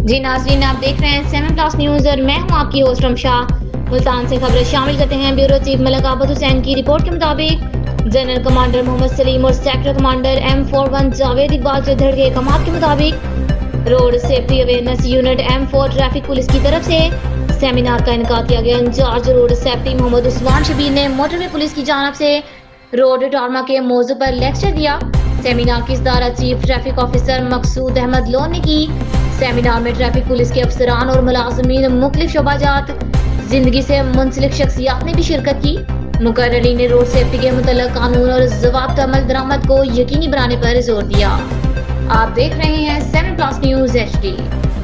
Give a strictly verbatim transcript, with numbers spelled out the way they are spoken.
जी नाज़रीन, आप देख रहे हैं सेवन प्लस न्यूज़ और मैं हूं आपकी होस्ट रमशा। मुल्तान से खबरें शामिल करते हैं। ब्यूरो चीफ मलिक आबद हुसैन की रिपोर्ट के मुताबिक जनरल कमांडर मोहम्मद सलीम और sector commander M four one Javed Iqbal Jaddar के अहकाम के मुताबिक road safety awareness unit M four traffic police की तरफ से सेमिनार का इनकाद किया गया। Incharge road safety Mohammad Usman Shabbir ने मोटरवे पुलिस की जानब से रोड ट्रामा के मौजू पर लेक्चर दिया। सेमिनार की सदारत chief traffic officer Maqsood Ahmad Lone ने की। सेमिनार में ट्रैफिक पुलिस के अफसरान और मुलाजमीन मुख्तलिफ शोबाजात जिंदगी से मुंसलिक शख्सियात ने भी शिरकत की। मुकर्ररीन ने रोड सेफ्टी के मुतल्लिक़ कानून और ज़वाबित अमल दरामद को यकीनी बनाने पर जोर दिया। आप देख रहे हैं seven plus news H D.